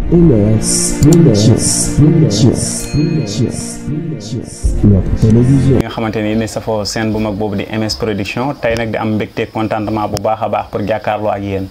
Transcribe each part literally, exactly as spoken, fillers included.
M S Pictures, Pictures, Pictures, Pictures. Notre télévision. nga xamante ni ne safoo seen bu mag boobu di M S Production tey nag di am mbégte contentement bu baax a baax pour jàkkaarloo ak yéen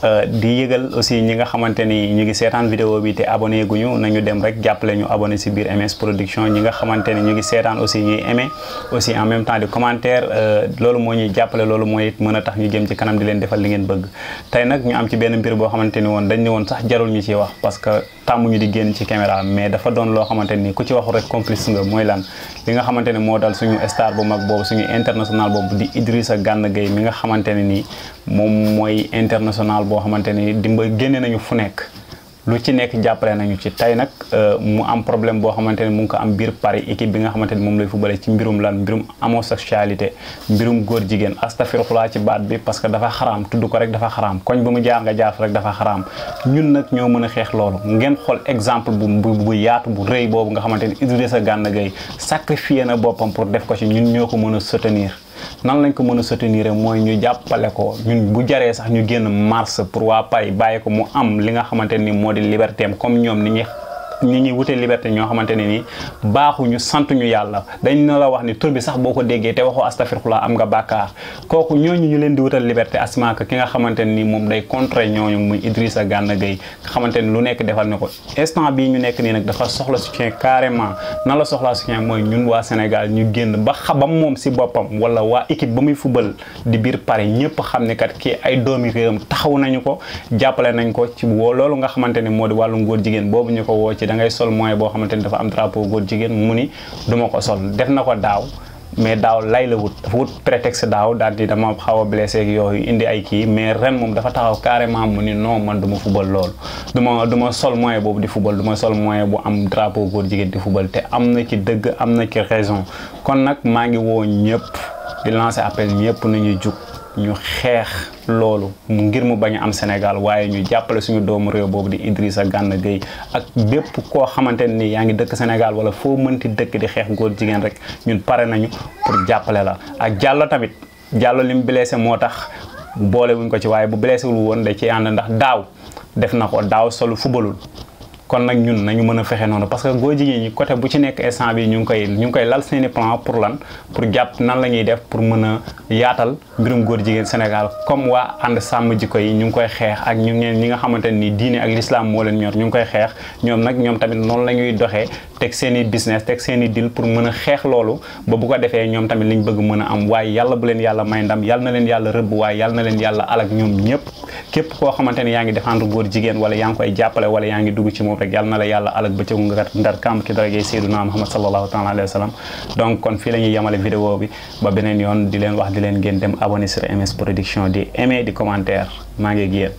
di yëgal aussi ñi nga xamante ni ñu ngi seetaan vidéo bi te abonné guñu nañu dem rek jàppale ñu abonné si biir M S Production ñi nga xamante ni ñu ngi seetaan aussi ñuy aimé aussi en même temps di commentaire loolu moo ñuy jàppale loolu mooy mën a tax ñu jëm ci kanam di leen defal li ngeen bëgg tey nag ñu am ci benn mbir boo xamante ni woon dañ ne woon sax jarul ñu ci wax parce que tàmmuñu di génn ci caméra mais dafa doon loo xamante ni ku ci waxu rek complice nga mooy lan li nga xamante ne moo dal suñu star bu mag boobu suñu international boobu di Idrissa Gana Gueye mi nga xamante ne nii moom mooy international boo xamante ni dimba génne nañu fu nekk lu ci nekk jàppale nañu ci tey nag mu am problème boo xamante ne mu ngi ko am biir Paris équipe bi nga xamante ni moom lay footballé ci mbirum lan mbirum homosexualité mbirum góor jigéen astafirullah ci baat bi parce que dafa xaraam tudd ko rek dafa xaraam koñ bu mu jaar nga jaar rek dafa xaraam ñun nag ñoo mën a xeex loolu ngeen xool exemple bu bu yaatu bu rëy boobu nga xamante ni Idrissa Gana Gueye sacrifié na boppam pour def ko ci ñun ñoo ko mën a soutenir nan lañ ko mën a soutenir mooy ñu jàppale ko ñun bu jaree sax ñu génn mars pour waa Paris bàyyi ko mu am li nga xamante ni moo di liberté am comme ñoom ni ñuy ñi ñuy wute liberté ñoo xamante ne ni baaxuñu santuñu yàlla dañ na la wax ni tur bi sax boo ko déggee te waxoo astafirullah am nga bàkkaar kooku ñooñu ñu leen di wutal liberté asma que ki nga xamante ne ni moom day contre ñooñu muy Idrissa Gana Gueye nga xamante ni lu nekk defal na ko instant bii ñu nekk nii nag dafa soxla soutien carrément nan la soxla soutien mooy ñun waa Sénégal ñu génn ba xabam moom si boppam wala waa équipe ba muy fubal di biir Paris ñëpp xam ne kat kii ay doomi réewam taxaw nañu ko jàppale nañ ko ci woo loolu nga xamante ni moo di wàllu ngóor jigéen boobu ñu ko woo ci da ngay sol moyen boo xamante ni dafa am drapeau góor jigéen mu ni duma ko sol def na ko daaw mais daaw lay la wut dafa wut prétexte daaw daal di dama xaw a blessé ak yooyu indi ay kii mais ren moom dafa taxaw carrément mu ni non man du ma fubal loolu du ma du ma sol moyen boobu di fubal du ma sol moyen bu am drapeau góor jigéen di fubal te am na ci dëgg am na ci raison kon nag maa ngi woo ñëpp di lancer appel ñëpp nañu jug ñu xeex loolu ngir mu bañ a am Sénégal waaye ñu jàppale suñu doomu réew boobu di Idrissa Gana Gueye ak bépp koo xamante ne ni yaa ngi dëkk Sénégal wala foo mënti dëkk di xeex góor jigéen rek ñun pare nañu pour jàppale la ak Diallo tamit Diallo li mu blessé moo tax boole wuñ ko ci waaye bu blessé wul woon da ci ànd ndax daaw def na ko daaw solu fubalul kon nag ñun nañu mën a fexe noonu parce que góor jigéen ñi côté bu ci nekk instant bi ñu ngi koy ñu ngi koy lal seeni plan pour lan pour jàpp nan la ñuy def pour mën a yaatal mbirum góor jigéen Sénégal comme waa ànd sàmm jikko yi ñu ngi koy xeex ak ñu ngeen ñi nga xamante ni diine ak l'islam moo leen ñor ñu ngi koy xeex ñoom nag ñoom tamit noonu la ñuy doxee teg seen i business teg seen i deal pour mën a xeex loolu ba bu ko defee ñoom tamit liñ bëgg mën a am waaye yàlla bu leen yàlla may ndam yàlla na leen yàlla rëbb waaye yàlla na leen yàlla alak ñoom ñëpp képp koo xamante ni yaa ngi défendre góor jigéen wala yaa ngi koy jàppale wala yaa ngi dugg ci moom rek yàlla na la yàlla alak bëccëgu nga kat ndar kam ki darajey Seydina Muhammad sallallahu taala alayhi wa sallam donc kon fii la ñuy yemale vidéo bi ba beneen yoon di leen wax di leen ngeen dem abonné sur M S Production di aimer di commentaire maa ngi yéen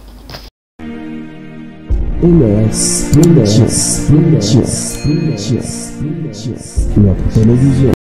M S Pictures, Pictures, Pictures, Pictures. Notre télévision.